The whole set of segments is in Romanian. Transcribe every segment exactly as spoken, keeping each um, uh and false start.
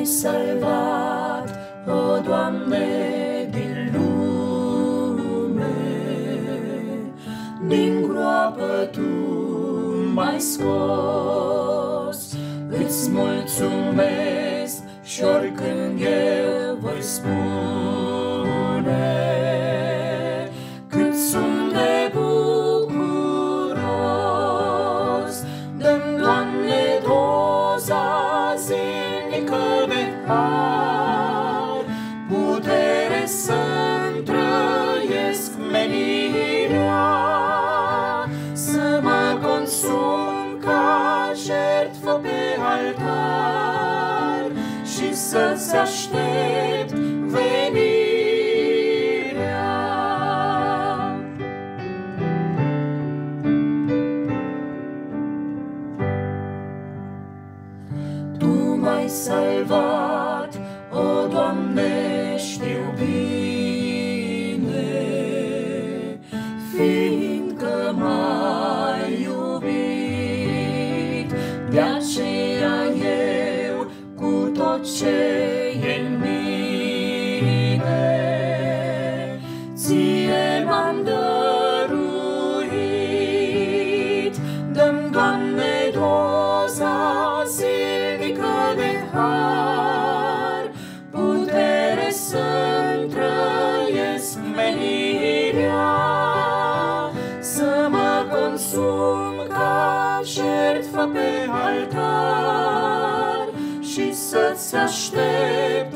salvat, o Doamne, din lume. Din groapă Tu m-ai scos, îți mulțumesc și oricând eu voi spune cât sunt de bucuros. Dă-mi, Doamne, doza zilnică de har, putere să-mi trăiesc menirea, să mă consum ca jertfă pe altar și să-ți aștept venirea. Tu m-ai salvat, o Doamne, știu bine, fiindcă m-ai iubit. De aceea eu, cu tot ce e în mine, Ție m-am dăruit. Dă-mi, Doamne, doza zilnică de har, putere să-mi trăiesc menirea, să mă consum ca jertfă pe altar și să-ți aștept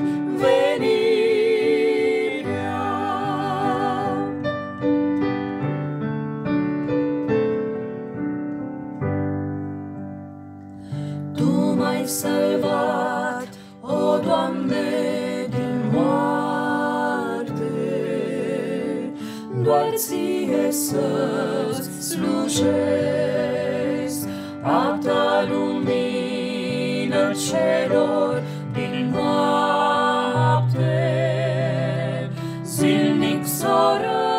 venirea. Tu m-ai salvat, o Doamne, din moarte, doar Ție să-ți slujesc, a Ta lumină celor din noapte, zilnic s-o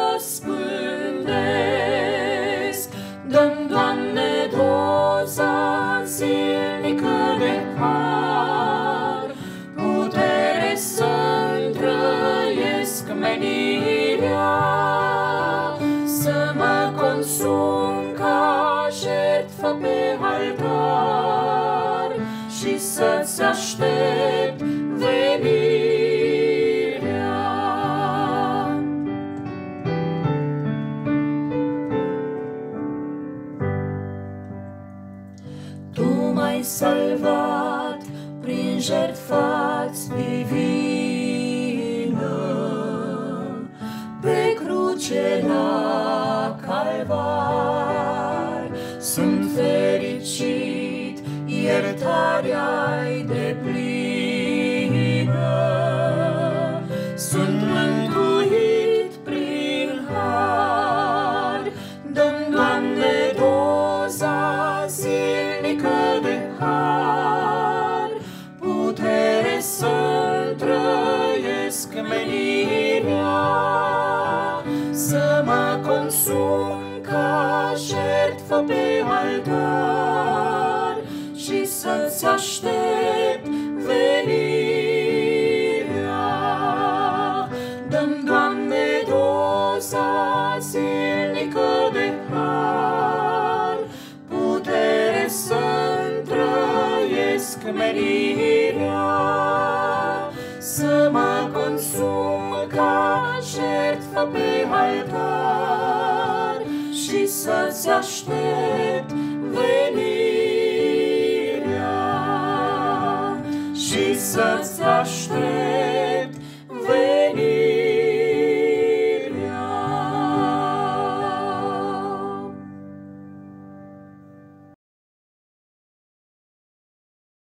răspândesc. Dă-mi, Doamne, doza zilnică de har, putere să-mi trăiesc menirea, să mă consum ca jertfă pe altar și să-ți aștept venirea. Tu m-ai salvat prin jertfa-ți divină, pe cruce la Calvar. Sunt fericit, iertarea-i deplină, sunt mântuit prin har. Dă-mi, Doamne, doza zilnică de har, putere să-mi trăiesc menirea, să mă consum ca jertfă pe altar și să-ți aștept venirea. Dă-mi, Doamne, doza zilnică de har, putere să-mi trăiesc menirea, să mă consum ca jertfă pe altar și să-ți aștept venirea, și să-ți aștept